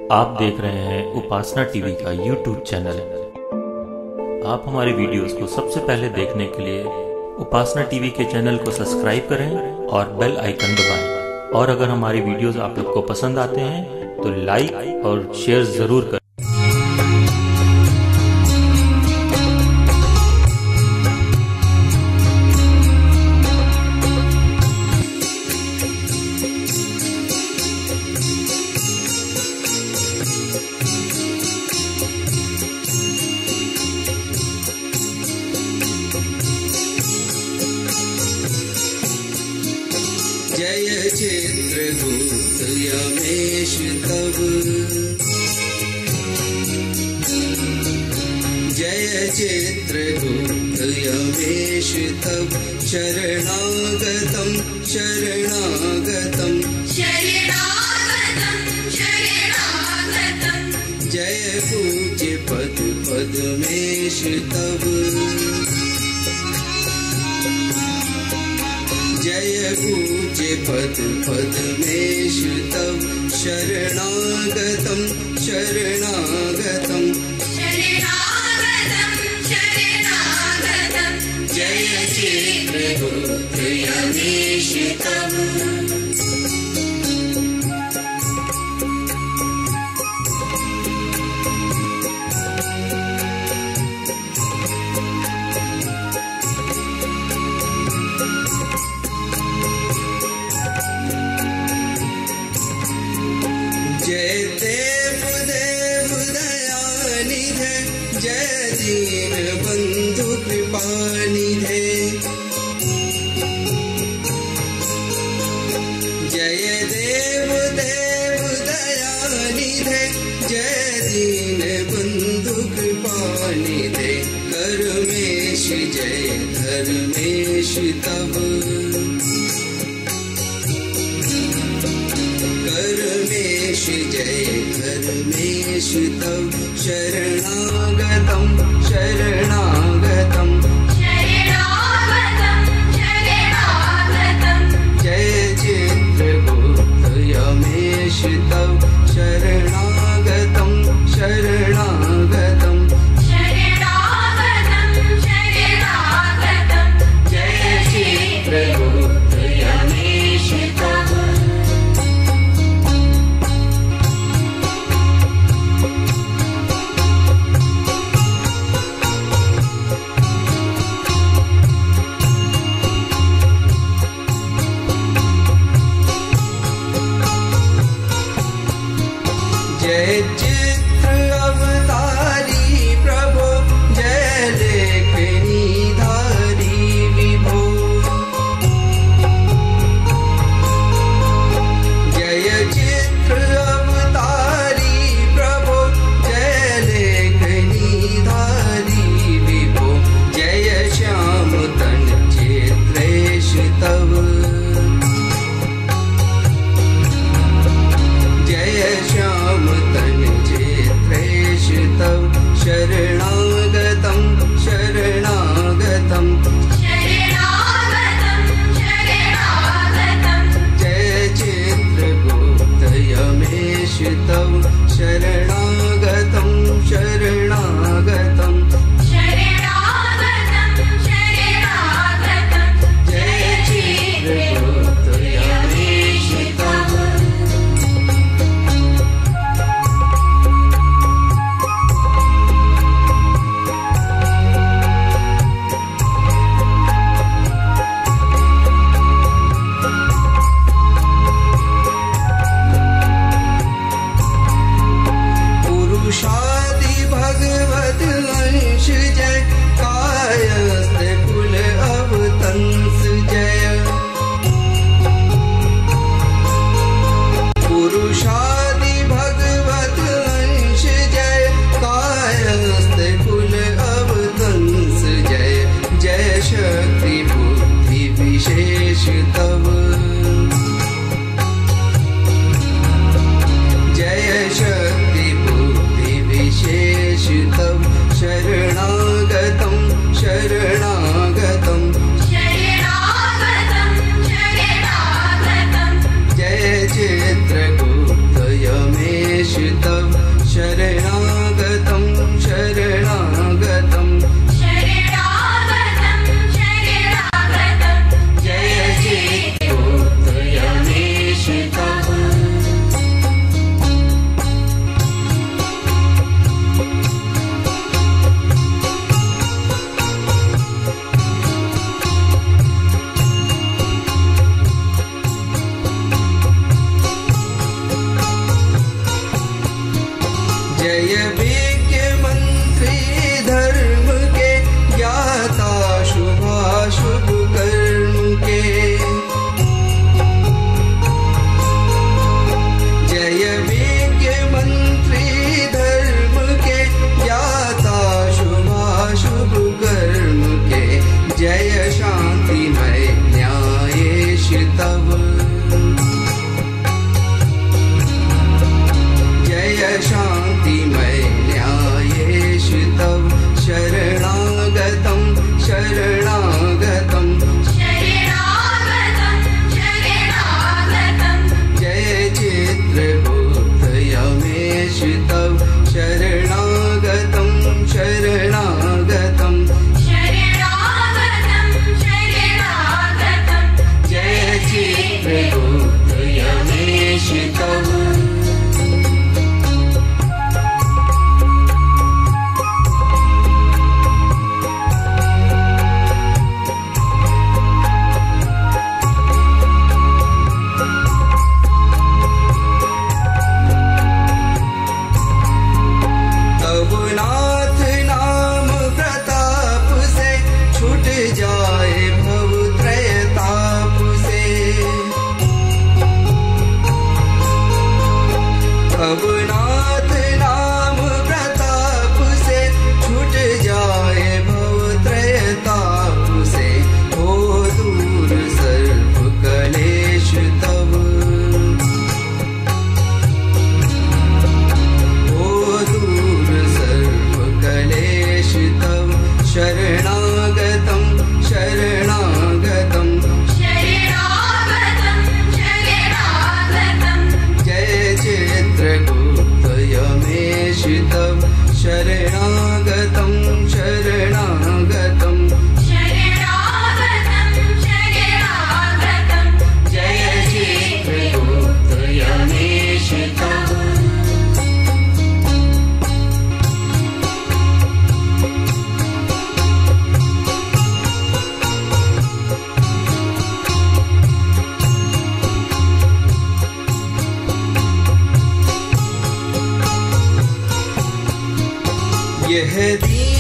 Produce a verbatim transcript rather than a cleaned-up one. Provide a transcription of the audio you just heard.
आप देख रहे हैं उपासना टीवी का यूट्यूब चैनल। आप हमारे वीडियोस को सबसे पहले देखने के लिए उपासना टीवी के चैनल को सब्सक्राइब करें और बेल आइकन दबाएं। और अगर हमारी वीडियोस आप लोग को पसंद आते हैं तो लाइक और शेयर ज़रूर करें। जय चित्रगुप्त यमेश तव, जय चित्रगुप्त यमेश तव, शरणागतम शरणागतम शरणागतम शरणागतम, जय पूज्य पद पद्मेश तव, जय पूज्य पद पद्मेश तव, शरणागतम शरणागतम शरणागतम शरणागतम, जय चित्रगुप्त यमेश तव। जय देव देव दयानिधे, जय दीन बंधु कृपानिधे, जय देव देव दयानिधे, जय दीन बंधु कृपानिधे, करमेश जय धर्मेश तव, करमेश जय धर्मेश तव, शरणागतम शरणागतम शरणागतम शरणागतम, जय चित्रगुप्त यमेश तव, शरणागतम शरणागतम शरणागतम शरणागतम, जय चित्रगुप्त यमेश तव। यह दीन